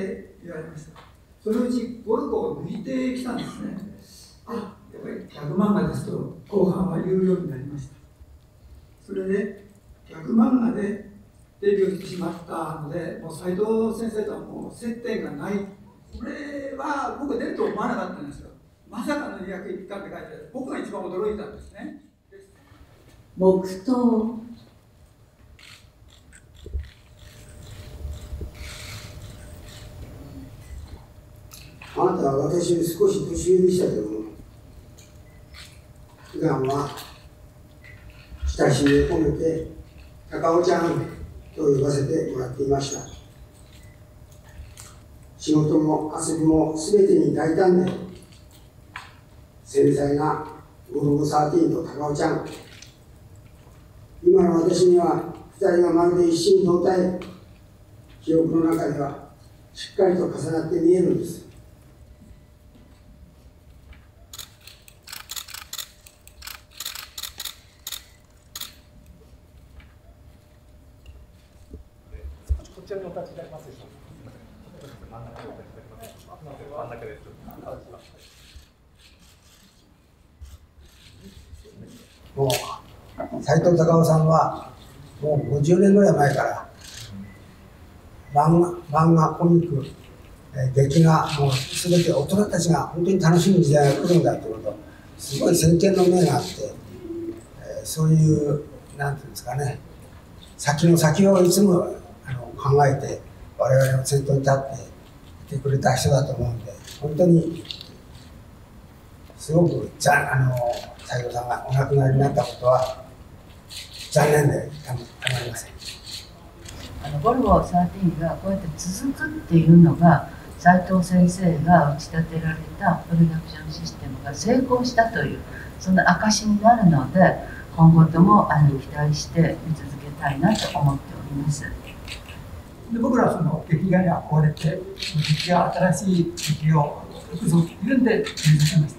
って言われました。そのうち5個を抜いてきたんですね。やっぱりギャグ漫画ですと後半は有料になりました。それでギャグ漫画でデビューしてしまったので、もう斉藤先生とはもう接点がない。これは僕出ると思わなかったんですよ。まさかの2役1巻って書いてある。僕が一番驚いたんですね。 黙祷。 あなたは私より少し年上でしたけども、普段は親しみを込めて高尾ちゃんと呼ばせてもらっていました。仕事も遊びも全てに大胆で繊細なゴルゴ13と高尾ちゃん。今の私には2人がまるで一心同体、記憶の中ではしっかりと重なって見えるんです。 こちらにお立ちいただけますでしょうか。真ん中です。 もう斉藤隆夫さんはもう50年ぐらい前から漫画、コミック、劇画、もう全て大人たちが本当に楽しむ時代が来るんだということ、すごい先見の明があって、そういうなんていうんですかね、先の先をいつも考えて我々の先頭に立っていてくれた人だと思うんで、本当にすごく斉藤さんがお亡くなりになったことは残念でたまりません。 ボルボ13がこうやって続くっていうのが斉藤先生が打ち立てられたプロダクションシステムが成功したというその証になるので、今後とも期待して見続けたいなと思っております。 で僕らはその劇画に憧れて、劇画、新しい劇を作るぞというんで目指しました。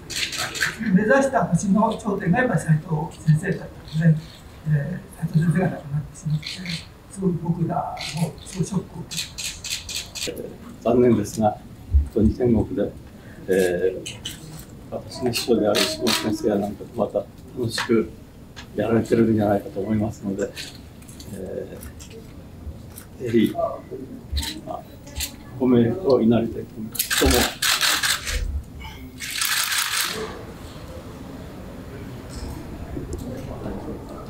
目指した星の頂点がやっぱり斉藤先生だったので、斉藤先生が亡くなってしまって、すごく僕らもすごいショックを受けました。 残念ですが、本当に天国で、私の師匠である石本先生やなんかとまた楽しくやられてるんじゃないかと思いますので、ぜひ、ご冥福を祈りたいと思います。どうも。